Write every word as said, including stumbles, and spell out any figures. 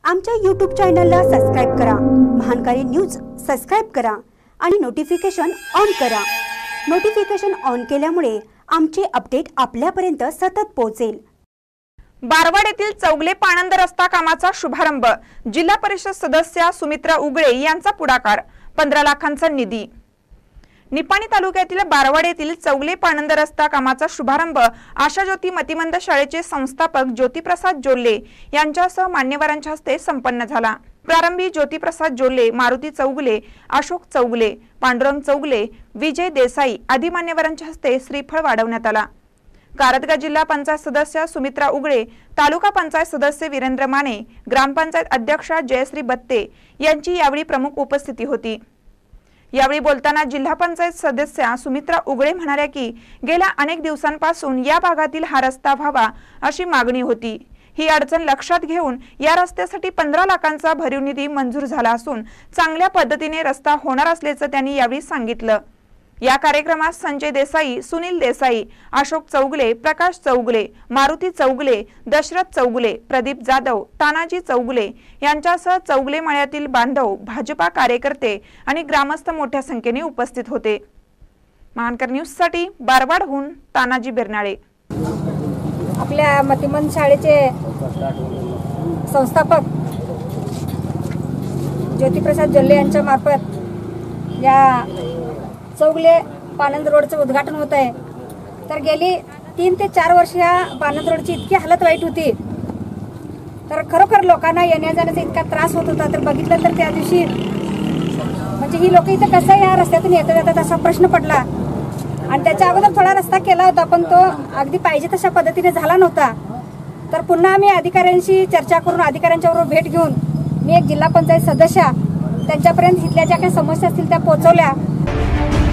आमच्या यूट्यूब चॅनलला सबस्क्राइब करा, महानकारी न्यूज सबस्क्राइब करा आणि नोटिफिकेशन ऑन करा। नोटिफिकेशन ऑन केल्यामुळे आमचे अपडेट आपल्यापर्यंत सतत पोहोचेल। बारवाड येथील चौगले पाणंद रस्ता कामाचा शुभारंभ। जिल्हा परिषद सदस्य सुमित्रा उगळे यांचा पुढाकार। पंधरा लाखांचा निधी। निपाणी तालुक्यातील बारवाड येथील चौगले पाणंद रस्ता कामाचा शुभारंभ आशा ज्योती मतिमंद शाळेचे संस्थापक ज्योतिप्रसाद जोल्ले यांच्यासह मान्यवरांच्या हस्ते संपन्न झाला। प्रारंभी ज्योतिप्रसाद जोल्ले, मारुती चौगले, अशोक चौगले, पांडुरंग चौगले, विजय देसाई आदी मान्यवरांच्या हस्ते श्रीफळ वाढवण्यात आला। कारदगा जिल्हा पंचायत सदस्य सुमित्रा उगळे, तालुका पंचायत सदस्य वीरेंद्र माने, ग्रामपंचायत अध्यक्षा जयश्री बत्ते यांची यावेळी प्रमुख उपस्थिती होती। यावेळी बोलताना जिल्हा पंचायत सदस्य सुमित्रा उगळे म्हणाल्या की गेल्या अनेक दिवसांपासून या भागातील हा रस्ता व्हावा अशी मागणी होती। ही अडचण लक्षात घेऊन या रस्त्यासाठी पंधरा लाखांचा भरीव निधी मंजूर झाला असून चांगल्या पद्धतीने रस्ता होणार असल्याचं त्यांनी यावेळी सांगितलं। या कार्यक्रमात संजय देसाई, सुनील देसाई, अशोक चौगले, प्रकाश चौगले, मारुती चौगले, दशरथ चौगले, प्रदीप जाधव, तानाजी चौगले यांच्यासह चौगले मळ्यातील बांधव, भाजपा कार्यकर्ते आणि ग्रामस्थ मोठ्या संख्येने उपस्थित होते। महानकर न्यूज साठी बारवाडहून तानाजी बिरनाळे। आपल्या मतिमंद शाळेचे संस्थापक ज्योतिप्रसाद जोल्ले यांच्या मार्फत या चौगले पाणंद रोडचं उद्घाटन होत आहे। तर गेली तीन ते चार वर्ष या पाणंद रोडची इतकी हालत वाईट होती, तर खरोखर लोकांना येण्या जाण्याचा इतका त्रास होत होता। तर बघितलं तर त्या दिवशी म्हणजे ही लोक इथं कसं या रस्त्यातून येतात येतात असा प्रश्न पडला। आणि त्याच्या अगोदर थोडा रस्ता केला होता, पण तो अगदी पाहिजे तशा पद्धतीने झाला नव्हता। तर पुन्हा आम्ही अधिकाऱ्यांशी चर्चा करून अधिकाऱ्यांच्याबरोबर भेट घेऊन मी एक जिल्हा पंचायत सदस्य त्यांच्यापर्यंत इथल्या ज्या काही समस्या असतील त्या पोहोचवल्या।